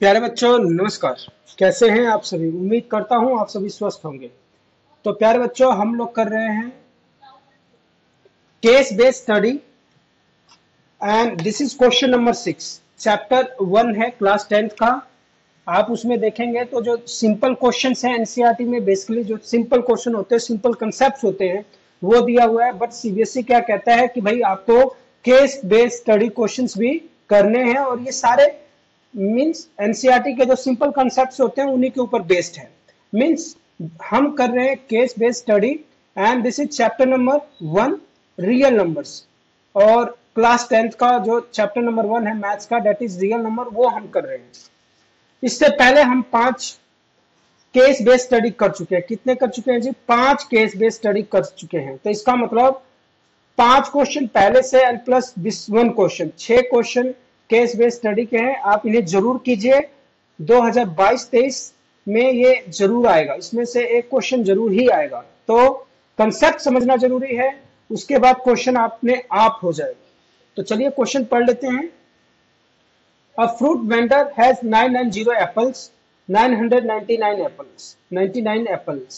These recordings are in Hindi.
प्यारे बच्चों नमस्कार। कैसे हैं आप सभी? उम्मीद करता हूं आप सभी स्वस्थ होंगे। तो प्यारे बच्चों हम लोग कर रहे हैं case based study and this is question number 6। Chapter 1 है क्लास 10th का। आप उसमें देखेंगे तो जो सिंपल क्वेश्चंस हैं एनसीईआरटी में, बेसिकली जो सिंपल क्वेश्चन होते हैं, सिंपल कंसेप्ट्स होते हैं, वो दिया हुआ है। बट सीबीएसई क्या कहता है कि भाई आपको केस बेस्ड स्टडी क्वेश्चंस भी करने हैं और ये सारे मीन्स एनसीईआरटी के जो सिंपल कॉन्सेप्ट्स होते हैं उन्हीं के ऊपर बेस्ड है। मीन्स हम कर रहे हैं case based study and this is chapter number 1 real numbers. और क्लास 10th का जो चैप्टर नंबर 1 है मैथ्स का, दैट इज रियल नंबर, वो हम कर रहे हैं। इससे पहले हम 5 केस बेस्ड स्टडी कर चुके हैं। कितने कर चुके हैं जी? 5 केस बेस्ड स्टडी कर चुके हैं। तो इसका मतलब 5 क्वेश्चन पहले से and plus 1 question, 6 question case based study के हैं। आप इन्हें जरूर कीजिए। 2022-23 में ये जरूर आएगा, इसमें से एक क्वेश्चन जरूर ही आएगा। तो कंसेप्ट समझना जरूरी है, उसके बाद क्वेश्चन अपने आप हो जाएगा। तो चलिए क्वेश्चन पढ़ लेते हैं। A fruit vendor has 990 apples, 999 apples, 99 apples,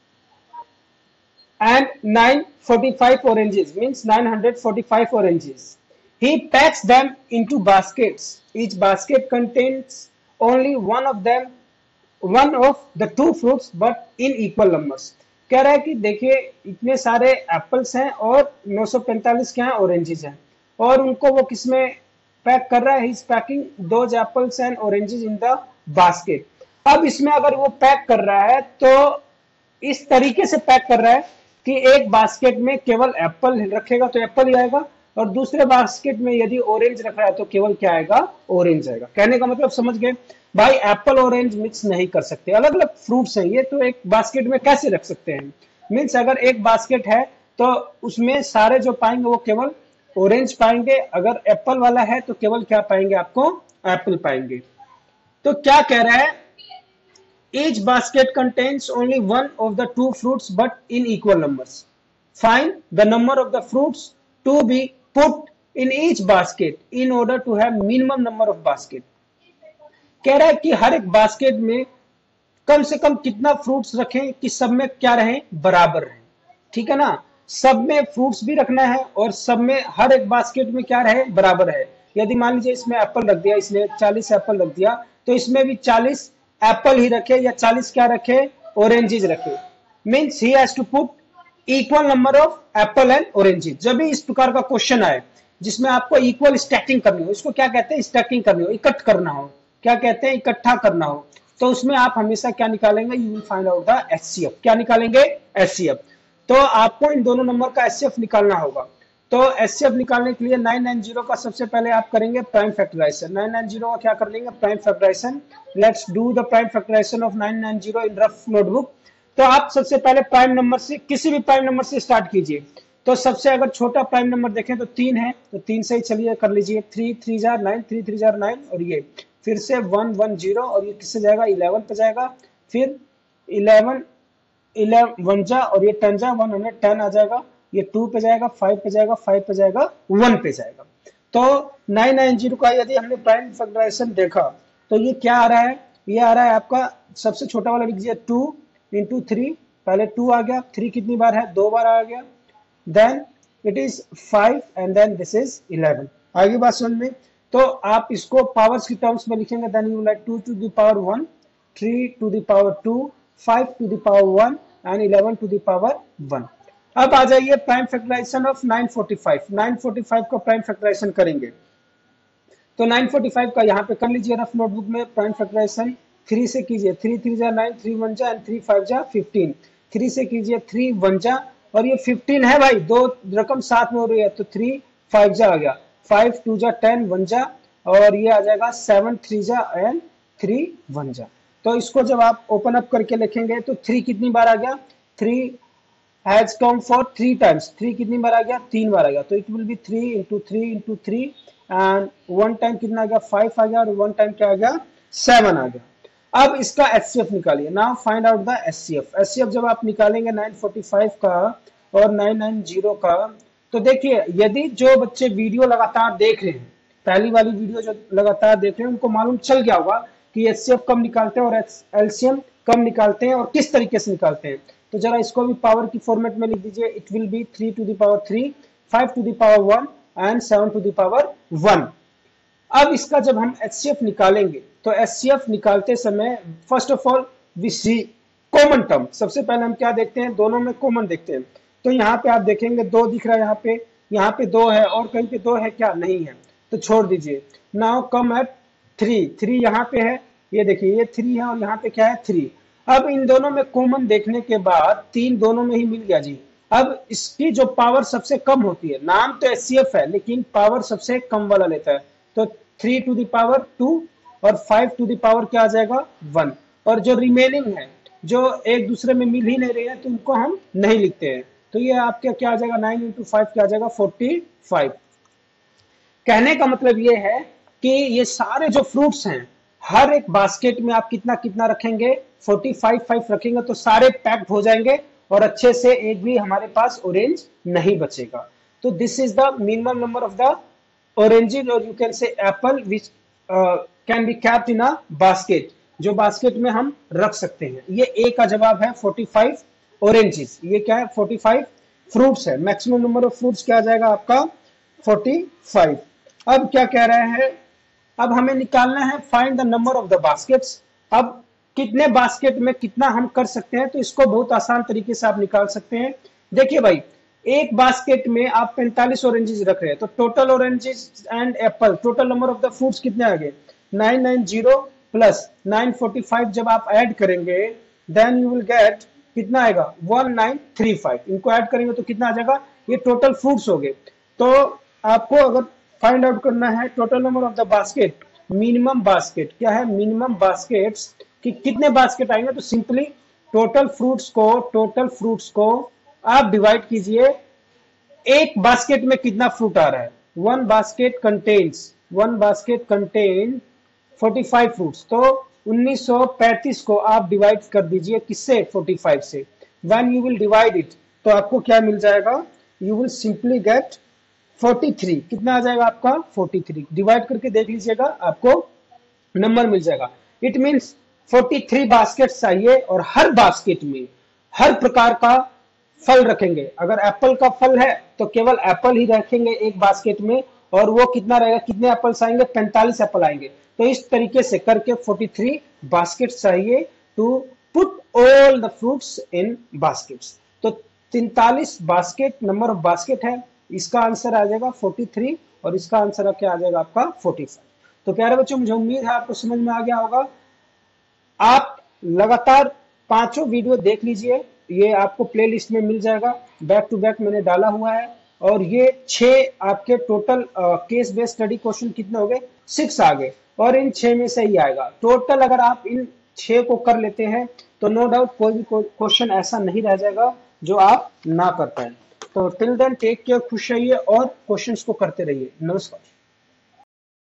and 945 oranges, means 945 oranges. He packs them into baskets. Each basket contains only one of the two fruits, but in equal numbers. कह रहा है कि देखिए इतने सारे एप्पल्स हैं और 945 क्या हैं, ऑरेंजेस हैं, और उनको वो किसमें पैक कर रहा है? He is packing those apples and oranges in the basket. अब इसमें अगर वो पैक कर रहा है तो इस तरीके से पैक कर रहा है कि एक बास्केट में केवल एप्पल रखेगा तो एप्पल ही आएगा, और दूसरे बास्केट में यदि ऑरेंज रख रहा है तो केवल क्या आएगा? ऑरेंज आएगा। कहने का मतलब समझ गए भाई, एप्पल ऑरेंज मिक्स नहीं कर सकते, अलग अलग फ्रूट्स हैं ये, तो एक बास्केट में कैसे रख सकते हैं? मीन्स अगर एक बास्केट है तो उसमें सारे जो पाएंगे वो केवल ऑरेंज पाएंगे, अगर एप्पल वाला है तो केवल क्या पाएंगे? आपको एप्पल पाएंगे। तो क्या कह रहा है? Each basket contains only one of the two fruits but in equal numbers. Find the number of the fruits to be put in each basket in order to have minimum number of basket. कह रहा है कि हर एक बास्केट में कम से कम कितना फ्रूट्स रखें कि सब में क्या रहे? बराबर रहे। ठीक है ना? सब में फ्रूट्स भी रखना है और सब में हर एक बास्केट में क्या रहे? बराबर है। यदि मान लीजिए इसमें एप्पल रख दिया, इसने 40 एप्पल रख दिया, तो इसमें भी 40 एप्पल ही रखे या 40 क्या रखे? ऑरेंजेस रखे। Means he has to put equal number of apple and oranges. जब भी इस प्रकार का क्वेश्चन आए जिसमें आपको इक्वल स्टैकिंग करनी हो, इसको क्या कहते हैं? स्टैकिंग करनी हो, इकट्ठ करना हो। क्या कहते हैं? इकट्ठा करना हो। तो उसमें आप हमेशा क्या निकालेंगे? You will find out the HCF. क्या निकालेंगे? एचसीएफ। तो आपको इन दोनों नंबर का एचसीएफ निकालना होगा। तो एचसीएफ निकालने के लिए 990 का सबसे पहले आप करेंगे प्राइम फैक्टराइजेशन। 990 का क्या कर लेंगे? Prime factorisation. Let's do the prime factorisation of 990 in rough notebook. तो आप सबसे पहले प्राइम नंबर से, किसी भी प्राइम नंबर से स्टार्ट कीजिए। तो सबसे अगर छोटा प्राइम नंबर देखें तो 3 है, तो 3 से ही चलिए कर लीजिए। 3 3 जार 9, 3 3 जार 9, और ये फिर से 1 1 0, और ये किससे जाएगा? 11 पे जाएगा। फिर 11 1 जा, और ये 10 जा, 110 आ जाएगा। ये 2 पे जाएगा, 5 पे जाएगा, 5 पे जाएगा, 1 पे जाएगा। तो 990 का यदि हमने प्राइम फैक्टराइजेशन देखा तो ये क्या आ रहा है? ये आ रहा है आपका सबसे छोटा वाला लिख लीजिए 2 इंटू 3। पहले 2 आ गया, 3 कितनी बार है? 2 बार आ गया। Then it is 5 and then this is 11। आगे बात समझ में? तो आप इसको पावर्स की टर्म्स में लिखेंगे। Then you like 2 to the power 1, 3 to the power 2, 5 to the power 1 and 11 to the power 1। अब आ जाइए प्राइम फैक्टराइजेशन ऑफ 945। 945 का प्राइम फैक्टराइजेशन करेंगे तो 945 का यहाँ पे कर लीजिए रफ नोटबुक में प्राइम फैक्टराइजेशन। 3 से कीजिए, 3 3 जा 9, 3 1 जा एंड 3 5 जा 15। 3 से कीजिए 3 1 जा, और ये 15 है भाई, दो रकम साथ में हो रही है तो 3 5 जा आ गया। 5 2 जा 10, 1 जा, और ये आ जाएगा 7 3 जा एंड 3 1 जा। तो इसको जब आप ओपन अप करके लिखेंगे तो 3 कितनी बार आ गया? 3 हैज कम फॉर 3 टाइम्स। 3 कितनी बार आ गया? 3 बार आ गया। तो it will be 3 into 3 into 3, and 1 time कितना आ गया? 5 आ गया, और 1 टाइम क्या आ गया? 7 आ गया। अब इसका एचसीएफ निकालिए। Now find out the HCF. HCF जब आप निकालेंगे 945 का और 990 का, तो देखिए यदि जो बच्चे वीडियो लगातार देख रहे हैं, पहली वाली वीडियो जो लगातार देख रहे हैं, उनको मालूम चल गया होगा कि एचसीएफ कब निकालते हैं और एलसीएम कब निकालते हैं और किस तरीके से निकालते हैं। तो जरा इसको भी पावर की फॉर्मेट में लिख दीजिए। It will be 3 to the power 3, 5 to the power 1 and 7 to the power 1। अब इसका जब हम एचसीएफ निकालेंगे तो एचसीएफ निकालते समय first of all we see common term. सबसे पहले हम क्या देखते हैं, दोनों में कॉमन देखते हैं। तो यहाँ पे आप देखेंगे 2 दिख रहा है, यहाँ पे 2 है और कहीं पे 2 है क्या, नहीं है, तो छोड़ दीजिए। नाउ कम एट 3 यहाँ पे है, ये देखिए ये 3 है और यहाँ पे क्या है 3। अब इन दोनों में कॉमन देखने के बाद 3 दोनों में ही मिल गया जी। अब इसकी जो पावर सबसे कम होती है, नाम तो एचसीएफ है लेकिन पावर सबसे कम वाला लेता है, तो 3 to the power 2 और 5 to the power क्या आ जाएगा 1। और जो रिमेनिंग है जो एक दूसरे में मिल ही नहीं रहे हैं तो उनको हम नहीं लिखते हैं। तो ये आपका क्या आ जाएगा 9 into 5 क्या आ जाएगा 45। कहने का मतलब ये है कि ये सारे जो फ्रूट्स हैं हर एक बास्केट में आप कितना कितना रखेंगे 45 रखेंगे तो सारे पैक्ड हो जाएंगे और अच्छे से एक भी हमारे पास ऑरेंज नहीं बचेगा। तो this is the minimum number of the oranges or you can say apple which can be kept in a basket, जो बास्केट में हम रख सकते हैं। ये ए का जवाब है 45 ऑरेंजेस। ये क्या है 45 फ्रूट्स है। मैक्सिमम नंबर ऑफ फ्रूट्स क्या आ जाएगा आपका 45। अब क्या कह रहे हैं, अब हमें निकालना है find the number of the baskets. अब कितने बास्केट में कितना हम कर सकते हैं, तो इसको बहुत आसान तरीके से आप निकाल सकते हैं। देखिए भाई, एक बास्केट में आप 45 ऑरेंजेस रख रहे हैं तो total oranges and apple, total number of the fruits कितने आ गए 990 प्लस 945। जब आप ऐड करेंगे देन यू विल गेट कितना आएगा 1935। इनको ऐड करेंगे तो कितना आ जाएगा, ये टोटल फ्रूट्स हो गए। तो आपको अगर फाइंड आउट करना है total number of the basket, minimum basket क्या है, मिनिमम बास्केट्स कि कितने बास्केट आएंगे, तो सिंपली टोटल फ्रूट्स को आप डिवाइड कीजिए एक बास्केट में कितना फ्रूट आ रहा है। वन बास्केट कंटेन 45 फ्रूट्स, तो 1935 को आप डिवाइड कर दीजिए किससे 45 से। When you will divide it तो आपको क्या मिल जाएगा, यू विल सिंपली गेट 43। कितना आ जाएगा आपका 43। डिवाइड करके देख लीजिएगा आपको नंबर मिल जाएगा। इट मीन्स 43 बास्केट चाहिए और हर बास्केट में हर प्रकार का फल रखेंगे। अगर एप्पल का फल है तो केवल एप्पल ही रखेंगे एक बास्केट में, और वो कितना रहेगा, कितने एप्पल्स आएंगे 45 एप्पल आएंगे। तो इस तरीके से करके 43 बास्केट चाहिए to put all the fruits in baskets. तो 43 बास्केट नंबर ऑफ बास्केट है, इसका आंसर आ जाएगा 43 और इसका आंसर क्या आ जाएगा आपका 45। तो प्यारे बच्चों, मुझे उम्मीद है आपको समझ में आ गया होगा। आप लगातार 5 वीडियो देख लीजिए, ये आपको प्लेलिस्ट में मिल जाएगा, बैक टू बैक मैंने डाला हुआ है। और ये 6 आपके total case based study question कितने हो गए 6 आ गए, और इन 6 में से ही आएगा टोटल। अगर आप इन 6 को कर लेते हैं तो नो डाउट कोई भी क्वेश्चन ऐसा नहीं रह जाएगा जो आप ना कर पाए। तो टिल देन टेक केयर, खुश रहिए और क्वेश्चंस को करते रहिए। नमस्कार।